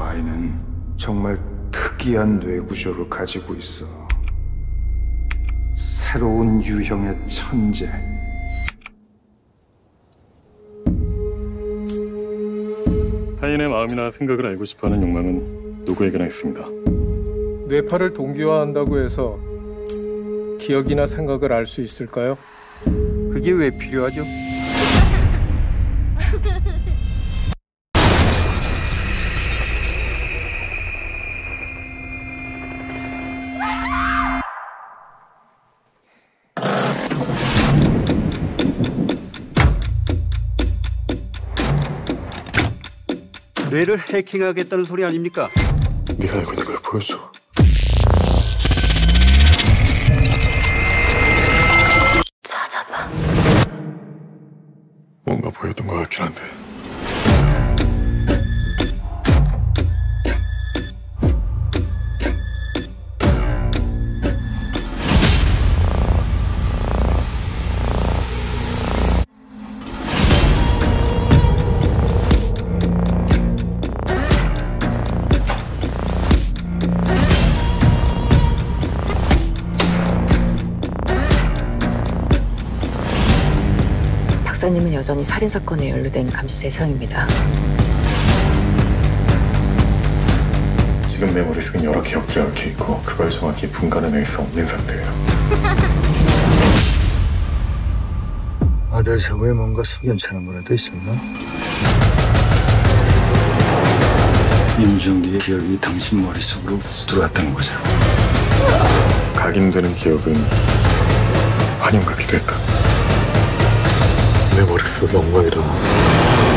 아이는 정말 특이한 뇌 구조를 가지고 있어. 새로운 유형의 천재. 타인의 마음이나 생각을 알고 싶어하는 욕망은 누구에게나 있습니다. 뇌파를 동기화한다고 해서 기억이나 생각을 알 수 있을까요? 그게 왜 필요하죠? 뇌를 해킹하겠다는 소리 아닙니까? 네가 알고 있는 걸 보여줘. 찾아봐. 뭔가 보였던 것 같긴 한데. 박사님은 여전히 살인사건에 연루된 감시 대상입니다. 지금 내 머릿속엔 여러 기억들이 얽혀있고 그걸 정확히 분간해낼 수 없는 상태예요. 아들 저거에 뭔가 석연찮은 거라도 있었나? 임종기의 기억이 당신 머릿속으로 들어왔다는 거죠. 각인되는 기억은 환영 같기도 했다. 내 머릿속이 엉망이라